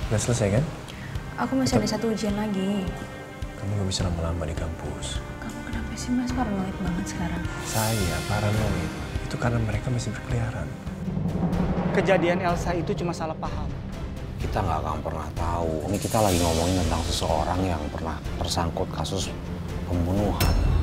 Udah selesai kan? Aku masih ada satu ujian lagi. Kamu gak bisa lama-lama di kampus. Kamu kenapa sih Mas paranoid banget sekarang? Saya paranoid. Itu karena mereka masih berkeliaran. Kejadian Elsa itu cuma salah paham. Kita nggak akan pernah tahu. Ini kita lagi ngomongin tentang seseorang yang pernah tersangkut kasus pembunuhan.